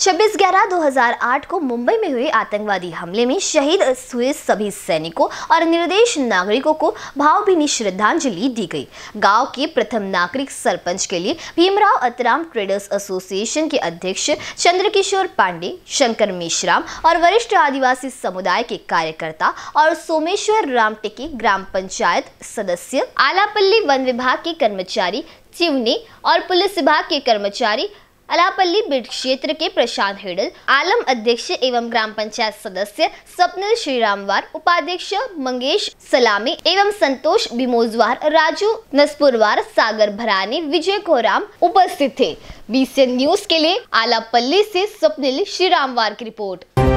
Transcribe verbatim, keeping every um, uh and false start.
छब्बीस ग्यारह दो हज़ार आठ को मुंबई में हुए आतंकवादी हमले में शहीद हुए सभी सैनिकों और निर्दोष नागरिकों को भावभीनी श्रद्धांजलि दी गई। गांव के प्रथम नागरिक सरपंच के लिए भीमराव अतराम ट्रेडर्स एसोसिएशन के अध्यक्ष चंद्रकिशोर पांडे, शंकर मेश्राम और वरिष्ठ आदिवासी समुदाय के कार्यकर्ता और सोमेश्वर रामटेके ग्राम पंचायत सदस्य, आलापल्ली वन विभाग के कर्मचारी, चिवनी और पुलिस विभाग के कर्मचारी, अलापल्ली बिड क्षेत्र के प्रशांत हेडल, आलम अध्यक्ष एवं ग्राम पंचायत सदस्य स्वप्निल श्रीरामवार, उपाध्यक्ष मंगेश सलामी एवं संतोष बिमोजवार, राजू नसपुरवार, सागर भरानी, विजय कोराम उपस्थित थे। बीसीएन न्यूज के लिए आलापल्ली से स्वप्निल श्रीरामवार की रिपोर्ट।